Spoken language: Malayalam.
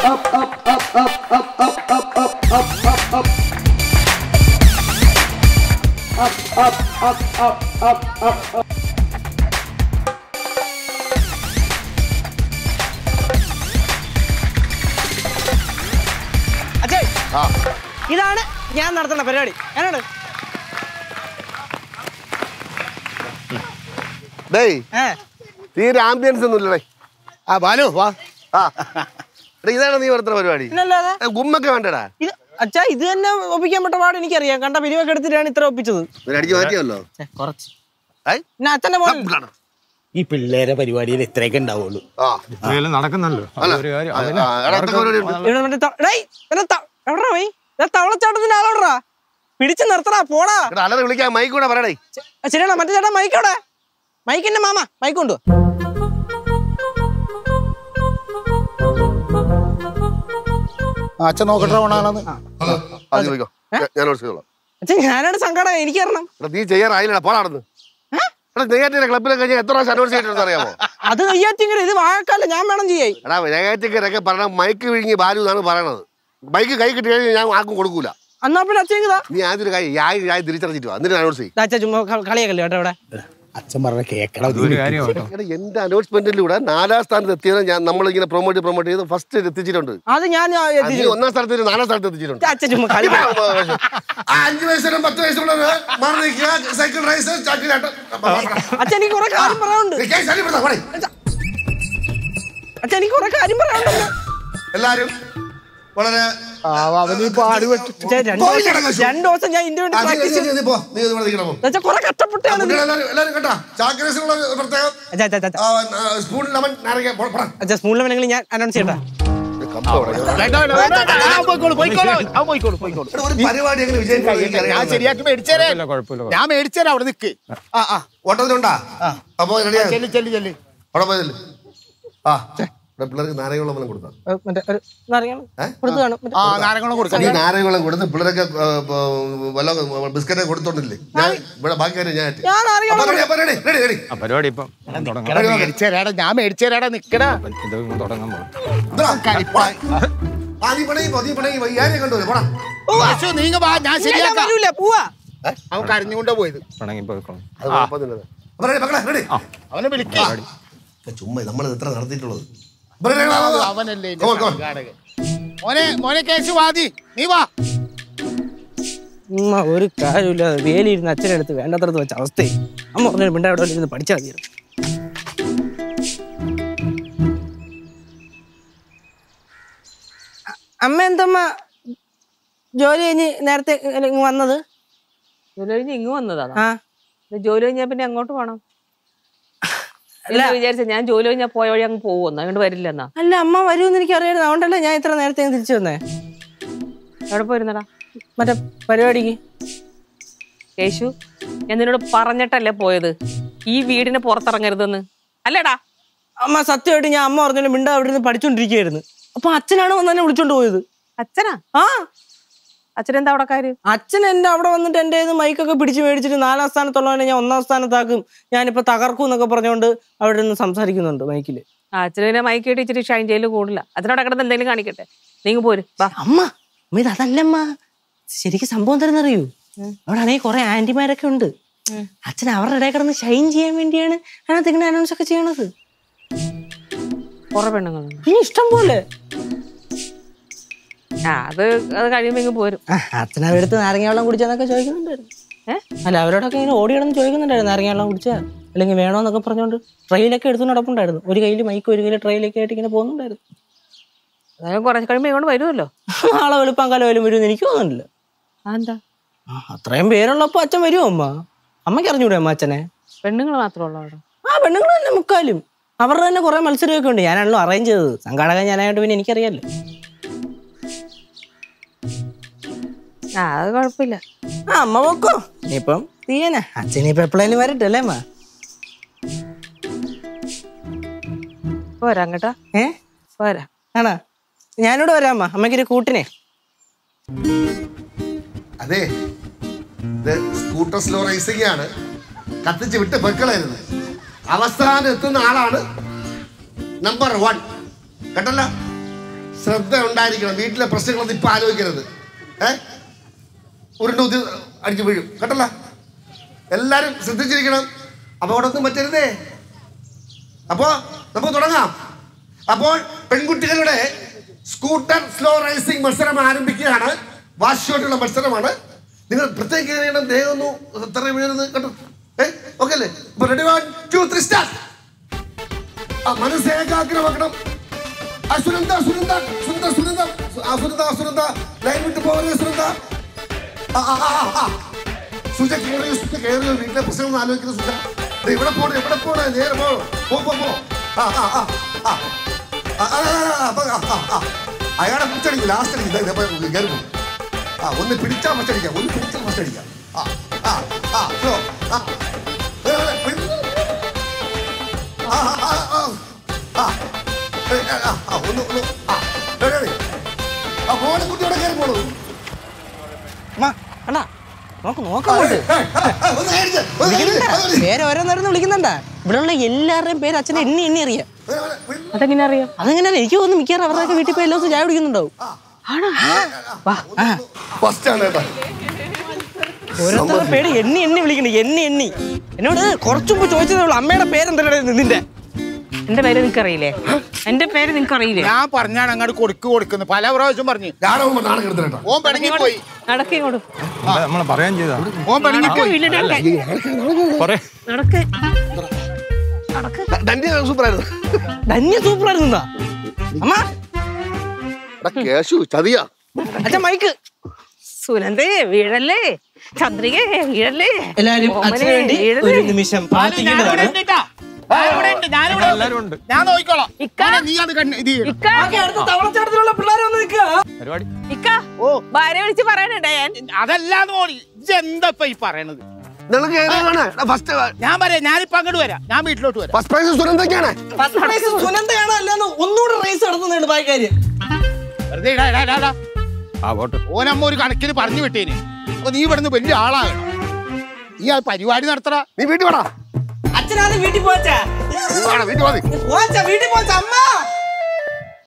ഇതാണ് ഞാൻ നടത്തുന്ന പരിപാടി. ഞാനാണ് തീരെ ആംബിയൻസ് ഒന്നും ഇല്ലടേ. ആ ബാലു വാ. ഇതാണ് നീ നടത്തുന്ന പരിപാടി. ഗുമ്മൊക്കെ വേണ്ടടാ. അച്ഛാ ഇത് തന്നെ ഒപ്പിക്കാൻ പറ്റ പാട് എനിക്കറിയാം. കണ്ട പിരിവൊക്കെ എടുത്തിട്ടാണ് ഇത്ര ഒപ്പിച്ചത്. അടിച്ചു മാറ്റിയല്ലോ കുറച്ച്. അച്ഛന്റെ മോൻ ഈ പിള്ളേരെ പരിപാടിയിൽ ഇത്രയൊക്കെ ഉണ്ടാവുള്ളൂ. നടക്കുന്നല്ലോ. തവളച്ചാട്ടത്തിന്റെ ആളോടാ പിടിച്ചു നിർത്തടാ പോടാ. വിളിക്കാൻ മൈക്ക് കൂടെ പറയടേ. ശരിയാണോ മറ്റേ ചേട്ടാ മൈക്കോടെ മൈക്കിന്റെ മാമ മൈക്ക് കൊണ്ടു. അച്ഛൻ നോക്കട്ടെ ഓണാണെന്ന്. അച്ഛൻ ഞാനാണ് സങ്കടം എനിക്ക് അറിയണം. നീ ചെയ്യാറായില്ലടാ പോടാടുന്നു. ക്ലബിലൊക്കെ എത്ര പ്രാവശ്യം അനൗൺസ് ചെയ്തിട്ടുണ്ടെന്ന് അറിയാമോ? അത് നെയ്യാറ്റിങ്കര ഇത് വാഴക്കാലം ഞാൻ വേണം ചെയ്യാൻ. എടാ നെയ്യാറ്റിങ്കരൊക്കെ പറഞ്ഞ മൈക്ക് വിഴുങ്ങി ബാലു എന്നാണ് പറയണത്. മൈക്ക് കൈ കിട്ടി കഴിഞ്ഞാൽ ഞാൻ ആർക്കും കൊടുക്കൂല. എന്നാ പിന്നെ അച്ഛൻ നീ ആദ്യം കൈ തിരിച്ചറിഞ്ഞിട്ട് വാ എന്നിട്ട് അനൗൺസ് ചെയ്യും. അച്ഛൻ ചുമ്മാ കളിയാക്കല്ലേ കേട്ടോ ഇവിടെ. അച്ഛൻ പറഞ്ഞ കേൾക്കണം. എന്റെ അനൗൺസ്മെന്റിലൂടെ 4ാം സ്ഥാനത്ത് എത്തിയത് ഞാൻ നമ്മളിങ്ങനെ പ്രൊമോട്ട് ചെയ്ത് ഫസ്റ്റ് എത്തിച്ചിട്ടുണ്ട്. അത് ഞാൻ 1ാം സ്ഥാനത്ത് 4ാം സ്ഥാനത്ത് എത്തിച്ചിട്ടുണ്ട്. 5 വയസ്സിലും 10 വയസ്സുള്ളത് സൈക്കിൾ റേസ് അച്ഛൻ എനിക്ക് കുറെ കാര്യം പറയാനുണ്ട്. അച്ഛൻ എനിക്ക് കുറെ കാര്യം പറയാനുണ്ടല്ലോ. എല്ലാരും വളരെ 2 ദിവസം ഞാൻ ഇന്ത്യ വേണ്ടി പ്രാക്ടീസ് കുറെ കഷ്ടപ്പെട്ടാണ്. സ്പൂൺ ലെമൺ ഞാൻ അനൗൺസ് ചെയ്യട്ടാ. ഞാൻ മേടിച്ചേരാ അവിടെ നിക്ക്. ഓട്ടത്തിലുണ്ടാ അപ്പൊ പിള്ളേർക്ക് നാരകവെള്ളം കൊടുത്താൽ നാരകവെള്ളം കൊടുത്ത് പിള്ളേരൊക്കെ വല്ല ബിസ്ക്കറ്റ് കൊടുത്തോണ്ടില്ലേ? ഇവിടെ ബാക്കി കാര്യം പരിപാടി ഇപ്പം ഞാൻ മേടിച്ചേരാടാ നിക്കടാ. ഞാൻ ശരിയാക്കാം. അവൻ കരഞ്ഞുകൊണ്ടാ പോയത്. അവനെ വിളിക്കാ. ചുമ്മാ നമ്മൾ എത്ര നടത്തിയിട്ടുള്ളത്. അവനല്ലേ മോനെ കേശുവാദി നീ വാ. ഒരു കാര്യമില്ലാതെ വേലിയിരുന്ന് അച്ഛനടുത്ത് വേണ്ടത്രത്ത് വെച്ച അവസ്ഥയെ അമ്മ പറഞ്ഞു പിണ്ട അവിടെ ഇരുന്ന് പഠിച്ചാൽ മതിയായിരുന്നു. അമ്മ എന്തമ്മ ജോലി കഴിഞ്ഞ് നേരത്തെ ഇങ്ങ് വന്നത്? ജോലി കഴിഞ്ഞ് ഇങ്ങ് വന്നതാ. ജോലി കഴിഞ്ഞാ പിന്നെ അങ്ങോട്ട് പോണം വിചാരിച്ച. ഞാൻ ജോലി കഴിഞ്ഞാൽ പോയ വഴി അങ്ങ് പോകുന്നു. അങ്ങോട്ട് വരില്ലെന്നാ. അല്ല അമ്മ വരുമെന്ന് എനിക്ക് അറിയായിരുന്നു. അതുകൊണ്ടല്ലേ ഞാൻ ഇത്ര നേരത്തെ തിരിച്ചു വന്നേ. എവിടെ പോയിരുന്നടാ? മറ്റേ പരിപാടിക്ക്. കേശു ഞാൻ നിന്നോട് പറഞ്ഞിട്ടല്ലേ പോയത് ഈ വീടിന് പുറത്തിറങ്ങരുതെന്ന് അല്ലേടാ? അമ്മ സത്യമായിട്ട് ഞാൻ അമ്മ പറഞ്ഞാലും മിണ്ട അവിടെ നിന്ന് പഠിച്ചോണ്ടിരിക്കുകയായിരുന്നു. അപ്പൊ അച്ഛനാണ് വന്ന് തന്നെ വിളിച്ചോണ്ട് പോയത്. അച്ഛനാ? അച്ഛനെന്താ അവിടെ കാര്യം? അച്ഛൻ എന്റെ അവിടെ വന്നിട്ട് എന്റെ മൈക്കൊക്കെ പിടിച്ച് മേടിച്ചിട്ട് 4ാം സ്ഥാനത്തുള്ളവനെ ഞാൻ 1ാം സ്ഥാനത്താക്കും, ഞാനിപ്പോ തകർക്കും എന്നൊക്കെ പറഞ്ഞുകൊണ്ട് അവിടെ നിന്ന് സംസാരിക്കുന്നുണ്ട് മൈക്കില്. അച്ഛനെ മൈക്ക് കിട്ടി ഇച്ചിരി ഷൈൻ ചെയ്യല് കൂടില്ല. അച്ഛനോട് കിടന്ന് എന്തെങ്കിലും കാണിക്കട്ടെ. നീങ്ങ് പോരും. അമ്മ ഇത് അതല്ലമ്മ, ശരിക്കും സംഭവം തരുന്നറിയൂ, അവിടെ ആണെങ്കിൽ കുറെ ആന്റിമാരൊക്കെ ഉണ്ട്. അച്ഛൻ അവരുടെ ഇടയിൽ കിടന്ന് ഷൈൻ ചെയ്യാൻ വേണ്ടിയാണ് അതിനകത്ത് ഇങ്ങനെ അനൗൺസ് ഒക്കെ ചെയ്യണത്. കുറെ പെണ്ണുങ്ങൾ ഇനി ഇഷ്ടം പോലെ. അത് കഴിയുമ്പോ ഇങ്ങ് പോരും. അച്ഛൻ അവരെടുത്ത് നാരങ്ങ വെള്ളം കുടിച്ചാന്നൊക്കെ ചോദിക്കുന്നുണ്ടായിരുന്നു. അല്ല അവരോടൊക്കെ ഇങ്ങനെ ഓടിയിടന്ന് ചോദിക്കുന്നുണ്ടായിരുന്നു നാരങ്ങ വെള്ളം കുടിച്ചാൽ അല്ലെങ്കിൽ വേണോന്നൊക്കെ പറഞ്ഞുകൊണ്ട് ട്രെയിലൊക്കെ എടുത്തു നടപ്പുണ്ടായിരുന്നു. ഒരു കയ്യിൽ മൈക്ക് ഒരു കയ്യിൽ ട്രെയിലൊക്കെ ആയിട്ട് ഇങ്ങനെ പോകുന്നുണ്ടായിരുന്നു. അതായത് കുറച്ച് കഴിയുമ്പോ ഇങ്ങോട്ട് വരുമല്ലോ. നാളെ വെളുപ്പാൻ കാലം വരും വരുമെന്ന് എനിക്ക് തോന്നുന്നില്ല. എന്താ അത്രയും പേരുള്ളപ്പോ അച്ഛൻ വരുമോ? അമ്മയ്ക്ക് അറിഞ്ഞൂടെ അമ്മ അച്ഛനെ? പെണ്ണുങ്ങൾ മാത്രമല്ലോ അവിടെ? പെണ്ണുങ്ങൾ തന്നെ മുക്കാലും. അവരുടെ തന്നെ കുറെ മത്സരമൊക്കെ ഉണ്ട്. ഞാനാണല്ലോ അറേഞ്ച് ചെയ്തത്, സംഘാടകൻ ഞാനായിട്ട് പിന്നെ എനിക്കറിയാലോ. അത് കുഴപ്പമില്ല. അമ്മ പോക്കോ. ഇനിയിപ്പം തീയന അച്ഛനിപ്പോ എപ്പോഴേലും വരട്ടല്ലേ അമ്മ? പോരാ കേട്ടാ. പോരാ ആണോ? ഞാനിവിടെ വരാമ്മ, അമ്മയ്ക്കൊരു കൂട്ടിനെ. അതെ, സ്കൂട്ടർ സ്ലോ റേസിംഗ് ആണ്, കത്തിച്ച് വിട്ട് പെക്കളായിരുന്നു. അവസാനം എത്തുന്ന ആളാണ് നമ്പർ 1. കേട്ടല്ലോ? ശ്രദ്ധ ഉണ്ടായിരിക്കണം. വീട്ടിലെ പ്രശ്നങ്ങളൊന്നും ഇപ്പൊ ആലോചിക്കരുത്. ഉരുണ്ട് കുത്തി അടിച്ചു വീഴും കേട്ടല്ല. എല്ലാരും ശ്രദ്ധിച്ചിരിക്കണം. അപകടമൊന്നും പറ്റരുതേ. അപ്പോ നമുക്ക് തുടങ്ങാം. അപ്പോൾ പെൺകുട്ടികളുടെ സ്കൂട്ടർ സ്ലോ റേസിംഗ് മത്സരം ആരംഭിക്കുകയാണ്. വാശിയോട്ടുള്ള മത്സരമാണ്. നിങ്ങൾ പ്രത്യേകം ദേഹം ഒന്നും എത്ര വീഴുന്നത് കേട്ടോ. ഓക്കെ അല്ലേ? അപ്പൊ റെഡി 1 2 3 സ്റ്റാർട്ട്. മനസ്സ് ഏകാഗ്രമാക്കണം. സുനന്ദ സുനന്ദ സുനന്ദ സുനന്ദ സുനന്ദ സുനന്ദ ലൈൻ വിട്ട് പോകരുത് സുനന്ദ. സുജ കയറിയോ വീട്ടിലെ പ്രശ്നം ആലോചിക്കുന്നത് സുജ. ഇവിടെ പോണേ എവിടെ പോണേ നേരെ പോ. അയാളെ പിടിച്ചടിക്കും. ലാസ്റ്റ് അടിക്കും. കയറി പോകും. ഒന്ന് പിടിച്ചാൽ മറ്റടിക്കാം. ഒന്ന് പിടിച്ചാൽ മറ്റടിക്കാം. കുട്ടിയോടെ കയറി പോണു. പേര് ഓരോന്നോരോന്ന് വിളിക്കുന്നുണ്ടാ. ഇവിടെയുള്ള എല്ലാവരുടെയും പേര് അച്ഛനെ എണ്ണി എണ്ണി അറിയാം. അതെങ്ങനെ അറിയാം? അതെങ്ങനെ എനിക്ക് തോന്നുന്നു മിക്കവാറും അവരുടെയൊക്കെ വീട്ടിൽ പോയി എല്ലാ ദിവസവും ചായ കുടിക്കുന്നുണ്ടാവും. ഓരോരുത്തരുടെ പേര് എണ്ണി എണ്ണി വിളിക്കണേ. എണ്ണി എണ്ണി എന്നോട് കുറച്ചു മുമ്പ് ചോദിച്ചതേ ഉള്ളൂ അമ്മയുടെ പേരെന്താ നിന്റെ. എന്റെ പേര് നിനക്ക് അറിയില്ലേ? എന്റെ പേര് നിനക്ക് അറിയില്ലേ? ഞാൻ പറഞ്ഞാണ് അങ്ങോട്ട് കൊടുക്കുന്നു പല പ്രാവശ്യം പറഞ്ഞു. ഓൻ പിണങ്ങിപ്പോയി. നടക്കിങ്ങോട്ട് നമ്മളെ പറയാൻ ചെയ്താ ഓൻ പിണങ്ങിപ്പോയി. സൂപ്പറായിരുന്നു. ധന്യ സൂപ്പറായിരുന്നു. അമ്മ കേശു ചതിയാ. അച്ഛൻ മൈക്ക്. സുനന്ദേ വീഴല്ലേ, ചന്ദ്രികേ വീഴല്ലേ. എല്ലാരും അച്ഛന് വേണ്ടി ഒരു നിമിഷം പ്രാർത്ഥിക്കേണ്ടതാണ്. ഞാൻ നോക്കിക്കോളാം. നീ അത് തവളച്ചാട്ടത്തിലുള്ള പിള്ളേരെ വന്ന് നിൽക്കുക. ഭാര്യ വിളിച്ച് പറയണുണ്ടേ ഞാൻ. അതല്ലാന്ന് മോളി എന്താ ഈ പറയണത്? ഞാൻ പറയാം. ഞാനിപ്പോ അങ്ങോട്ട് വരാം. ഞാൻ വീട്ടിലോട്ട് വരാം. First prize സുനന്ദയ്ക്കാണ്. സുനന്ദയാണ് അല്ലാന്ന് ഒന്നുകൂടെ റേസ് നടത്തുന്നുണ്ട് ബായിക്കാര്. ഓനമ്മ ഒരു കണക്കിന് പറഞ്ഞു വിട്ടേന്. അപ്പൊ നീ ഇവിടുന്ന് വലിയ ആളാകണം. നീ ആ പരിപാടി നടത്തടാ. നീ വീട്ടിൽ വേടാ. അച്ഛനാണ് വീട്ടിൽ പോച്ചാ. വീട്ടിൽ വീട്ടിൽ പോച്ച അമ്മ